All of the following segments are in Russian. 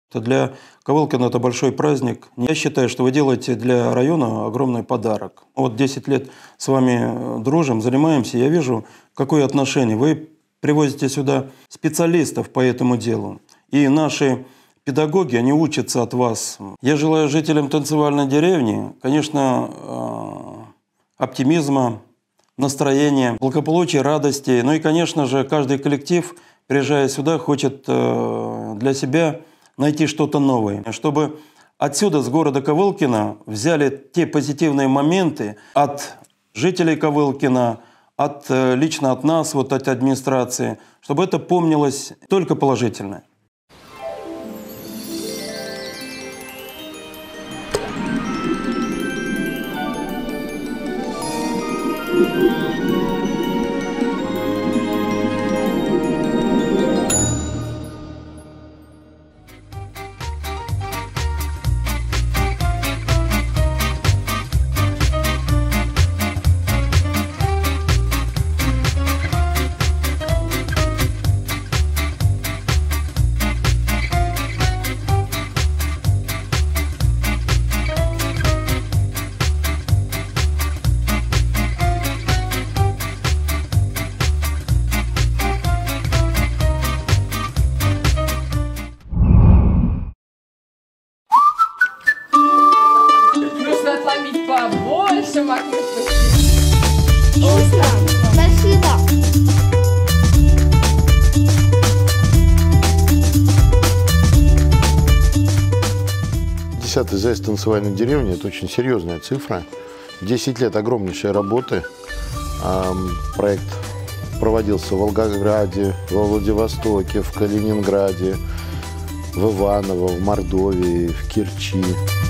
Для Ковылкина это большой праздник. Я считаю, что вы делаете для района огромный подарок. Вот 10 лет с вами дружим, занимаемся, я вижу, какое отношение. Вы привозите сюда специалистов по этому делу. И наши педагоги, они учатся от вас. Я желаю жителям танцевальной деревни, конечно, оптимизма, настроения, благополучия, радости. Ну и, конечно же, каждый коллектив, приезжая сюда, хочет для себя найти что-то новое, чтобы отсюда, с города Ковылкина, взяли те позитивные моменты от жителей Ковылкина, лично от нас, вот от администрации, чтобы это помнилось только положительное. Побольше, Махмуд. Спасибо. 10-й заезд танцевальной деревни – это очень серьезная цифра. 10 лет огромнейшей работы. Проект проводился в Волгограде, во Владивостоке, в Калининграде, в Иваново, в Мордовии, в Керчи.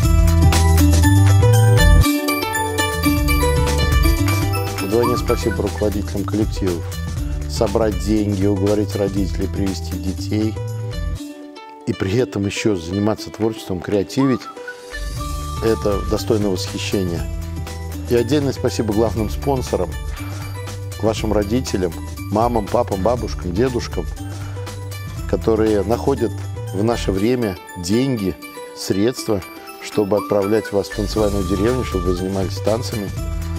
Вдвойне спасибо руководителям коллективов. Собрать деньги, уговорить родителей привезти детей и при этом еще заниматься творчеством, креативить – это достойно восхищения. И отдельное спасибо главным спонсорам, вашим родителям, мамам, папам, бабушкам, дедушкам, которые находят в наше время деньги, средства, чтобы отправлять вас в танцевальную деревню, чтобы вы занимались танцами.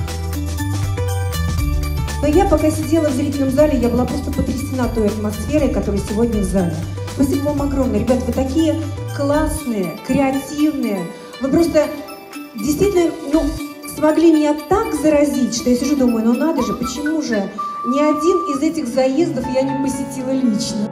Но я пока сидела в зрительном зале, я была просто потрясена той атмосферой, которая сегодня в зале. Спасибо вам огромное. Ребята, вы такие классные, креативные. Вы просто действительно, смогли меня так заразить, что я сижу, думаю, ну надо же, почему же ни один из этих заездов я не посетила лично.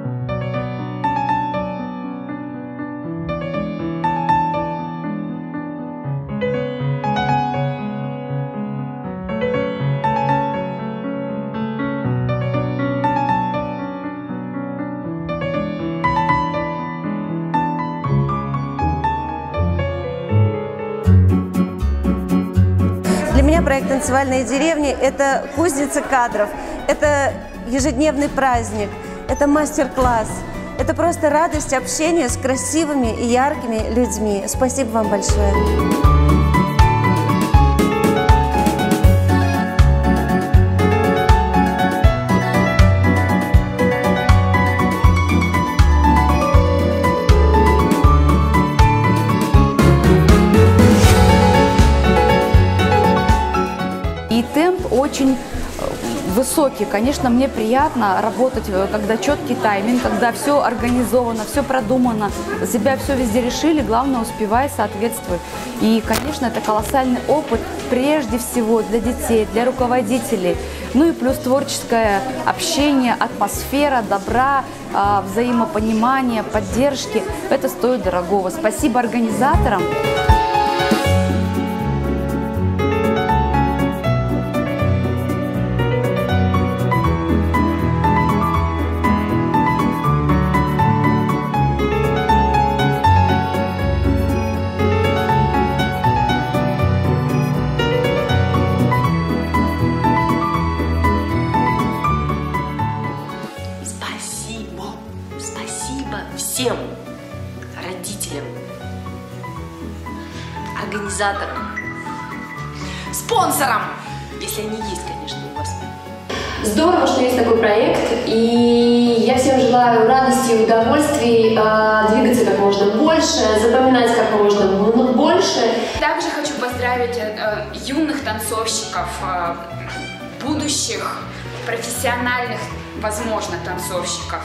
Для меня проект «Танцевальные деревни» – это кузница кадров, это ежедневный праздник, это мастер-класс, это просто радость общения с красивыми и яркими людьми. Спасибо вам большое. И темп очень высокий. Конечно, мне приятно работать, когда четкий тайминг, когда все организовано, все продумано, за себя все везде решили, главное успевай, соответствуй. И, конечно, это колоссальный опыт прежде всего для детей, для руководителей. Ну и плюс творческое общение, атмосфера, добра, взаимопонимания, поддержки. Это стоит дорогого. Спасибо организаторам. Спасибо всем родителям, организаторам, спонсорам, если они есть, конечно, у вас. Здорово, что есть такой проект, и я всем желаю радости радостей и удовольствий, двигаться как можно больше, запоминать как можно больше. Также хочу поздравить юных танцовщиков, будущих профессиональных, возможно, танцовщиков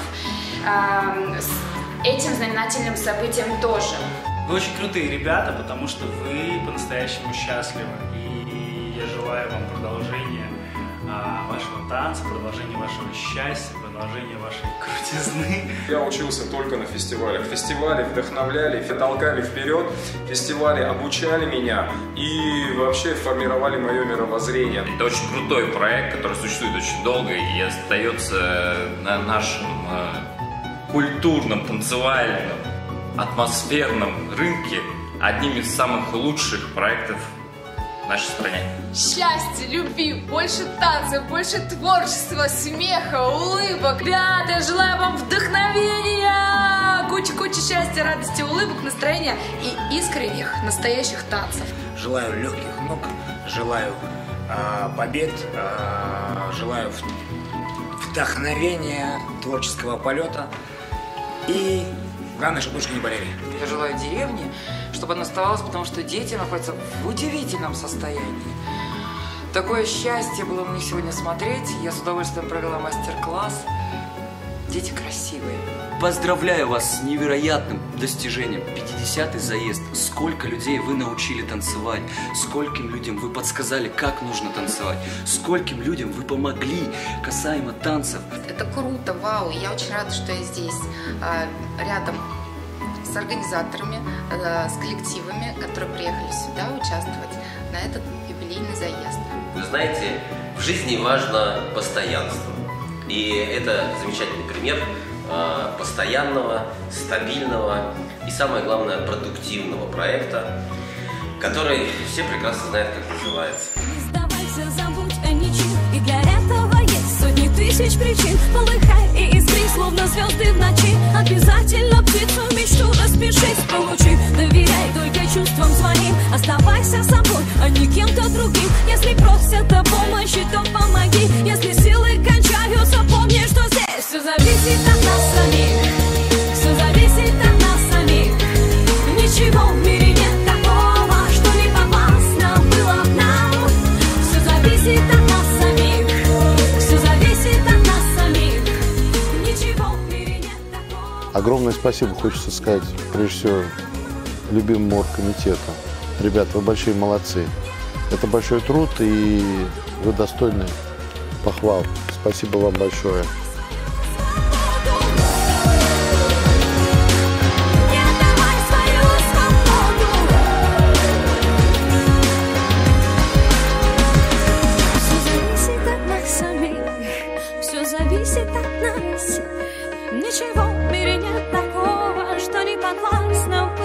с этим знаменательным событием тоже. Вы очень крутые ребята, потому что вы по-настоящему счастливы. И я желаю вам продолжения вашего танца, продолжения вашего счастья, продолжения вашей крутизны. Я учился только на фестивалях. Фестивали вдохновляли, толкали вперед, фестивали обучали меня и вообще формировали мое мировоззрение. Это очень крутой проект, который существует очень долго и остается на нашем культурном, танцевальном, атмосферном рынке одним из самых лучших проектов в нашей стране. Счастья, любви, больше танцев, больше творчества, смеха, улыбок. Ребята, я желаю вам вдохновения, куча счастья, радости, улыбок, настроения и искренних, настоящих танцев. Желаю легких ног, желаю побед, желаю вдохновения, творческого полета и главное, чтобы душки не болели. Я желаю деревне, чтобы она оставалась, потому что дети находятся в удивительном состоянии. Такое счастье было мне сегодня смотреть. Я с удовольствием провела мастер-класс. Дети красивые. Поздравляю вас с невероятным достижением. 50-й заезд. Сколько людей вы научили танцевать, скольким людям вы подсказали, как нужно танцевать, скольким людям вы помогли касаемо танцев. Это круто, вау. Я очень рада, что я здесь, рядом с организаторами, с коллективами, которые приехали сюда участвовать на этот юбилейный заезд. Вы знаете, в жизни важно постоянство. И это замечательный пример постоянного, стабильного и, самое главное, продуктивного проекта, который все прекрасно знают, как называется. Не сдавайся, забудь о ничем, и для этого есть сотни тысяч причин. Полыхай и искри, словно звезды в ночи. Обязательно птицу мечту распишись, получи. Доверяй только чувствам своим, оставайся собой, а не кем-то другим. Если просят о помощи, то помоги. Если силы кончаются, помни, что здесь все зависит от нас самих. Все зависит от нас самих. Ничего в мире нет такого, что не подвластно было нам. Все зависит от нас самих. Все зависит от нас самих. Ничего в мире нет такого. Огромное спасибо хочется сказать, прежде всего, любимому оргкомитету. Ребята, вы большие молодцы. Это большой труд, и вы достойны похвал. Спасибо вам большое. Зависит от нас. Ничего в мире нет такого, что не подвластно.